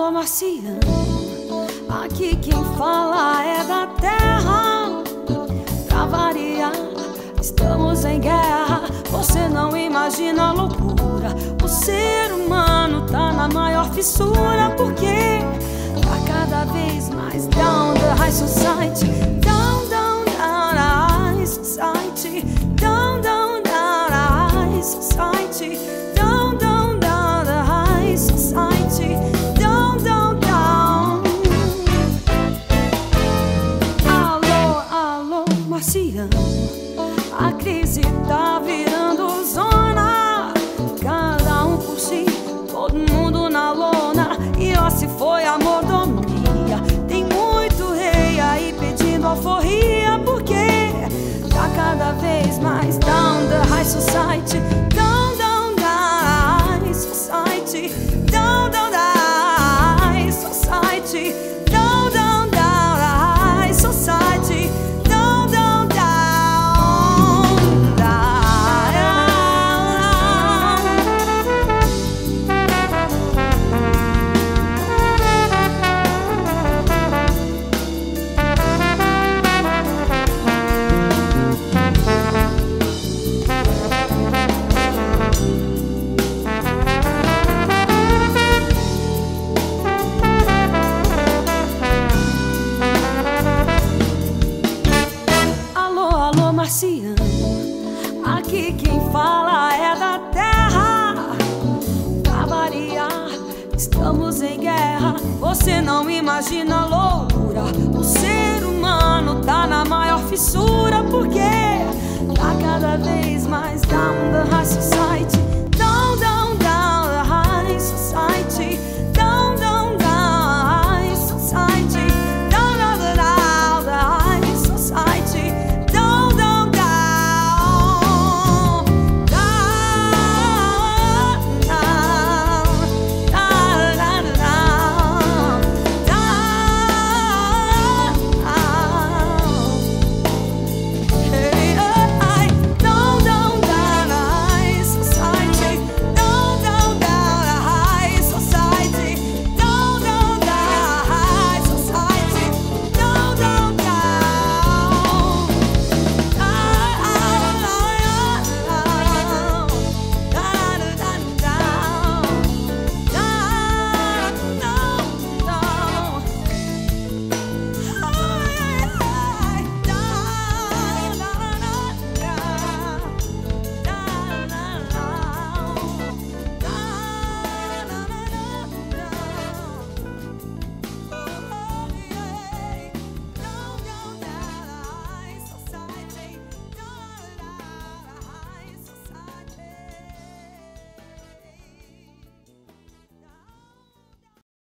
alô, marciano. Aqui quem fala é da terra. Pra variar, estamos em guerra. Você não imagina a loucura. O ser humano tá na maior fissura, porque tá cada vez mais down the high society. Down, down, down the high society. Down, down, down the high society. Down, down, down the high society. Down, down, down. Alô, alô, marciano. A crise tá virando zona. Cada um por si, todo mundo na lona. E ó, se foi a mordomia, tem muito rei aí pedindo alforria, porque tá cada vez mais down the high society. Down, down, down high society. Down, down, down high society. Down, down, down high society. Down, down, down. Marciano, aqui quem fala é da terra. Pra variar, estamos em guerra. Você não imagina a loucura. O ser humano tá na maior fissura, porque tá cada vez mais down the high society. Down, down.